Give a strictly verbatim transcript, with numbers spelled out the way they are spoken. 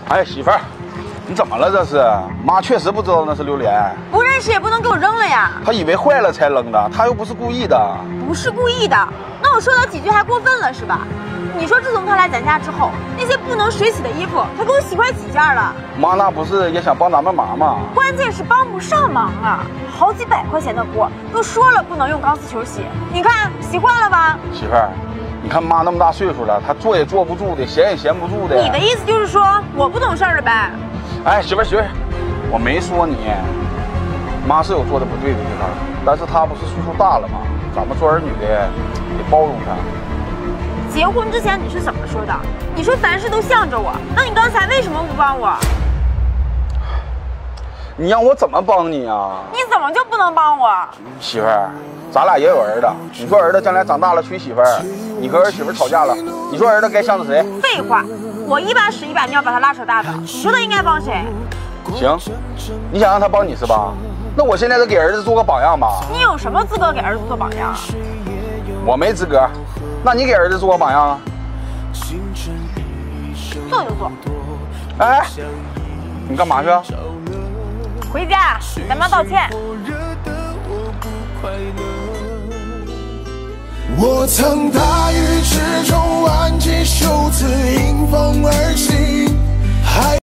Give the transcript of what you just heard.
哎，媳妇儿，你怎么了？这是妈确实不知道那是榴莲， 不认识也不能给我扔了呀。 她以为坏了才扔的，她又不是故意的。 不是故意的，那我说他几句还过分了是吧？你说自从他来咱家之后，那些不能水洗的衣服，他给我洗坏几件了。 妈那不是也想帮咱们忙吗？ 关键是帮不上忙啊，好几百块钱的锅，都说了不能用钢丝球洗，你看洗坏了吧？ 媳妇儿，你看妈那么大岁数了，她坐也坐不住的，闲也闲不住的。 你的意思就是说我不懂事儿了呗？ 哎，媳妇儿媳妇儿，我没说你，妈是有做的不对的地方，但是她不是岁数大了吗？咱们做儿女的得包容她。 结婚之前你是怎么说的？你说凡事都向着我，那你刚才为什么不帮我？ 你让我怎么帮你啊？ 你怎么就不能帮我？ 媳妇儿，咱俩也有儿子，你说儿子将来长大了娶媳妇儿，你和儿媳妇吵架了，你说儿子该向着谁？ 废话，我一把屎一把尿把他拉扯大的，你说他应该帮谁？ 行，你想让他帮你是吧？那我现在得给儿子做个榜样吧。 你有什么资格给儿子做榜样？ 我没资格，那你给儿子做个榜样啊？ 做就做。 哎，你干嘛去？ 回家给咱妈道歉。 我曾大雨之中挽起袖子迎风而行。